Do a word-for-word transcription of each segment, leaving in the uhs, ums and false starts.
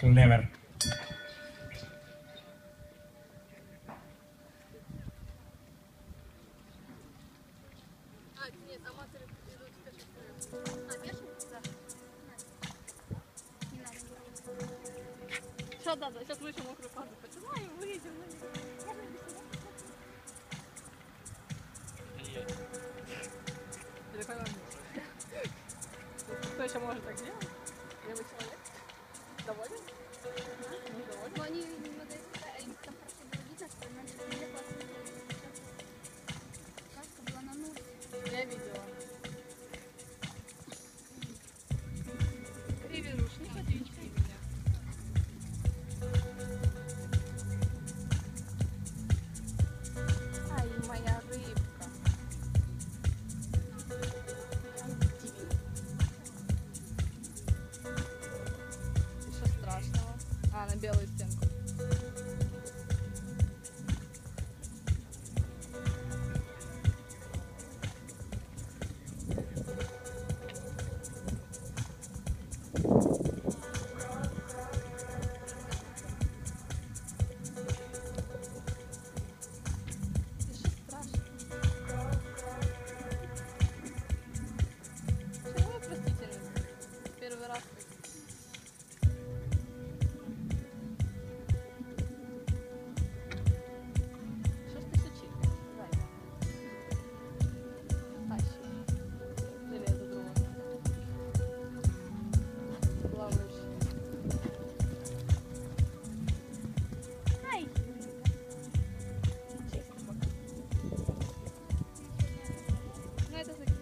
Клевер. Сейчас, да, да, сейчас выше мокрую фазу починаем, выйдем. Кто еще может так делать? Левый человек? Доволен? Недоволен? Но они немного, им там хорошо было видно, что она не классно. Краска была на нуле. Я видела. Приверуш, не подвиньте меня. Ай, моя рыбка. Еще страшного. А, на белую стенку. Первый раз. Что ж ты сучишь? Дай. Тащи. Железо дрова. Плаваешь. Ай! Честно пока. Ну это закинь.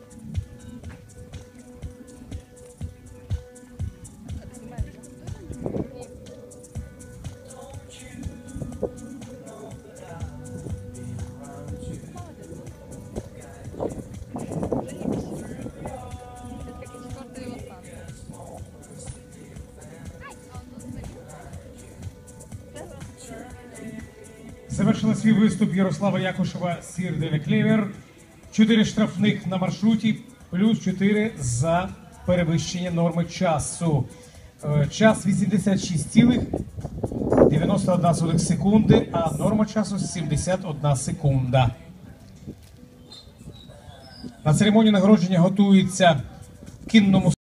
Завершила свій виступ Ярослава Якушева Сир де ля Клевер. Чотири штрафних на маршруті, плюс чотири за перевищення норми часу. Час вісімдесят шість цілих дев'яносто одна сотих секунди, а норма часу сімдесят одна секунда. На церемонію нагородження готується в кінному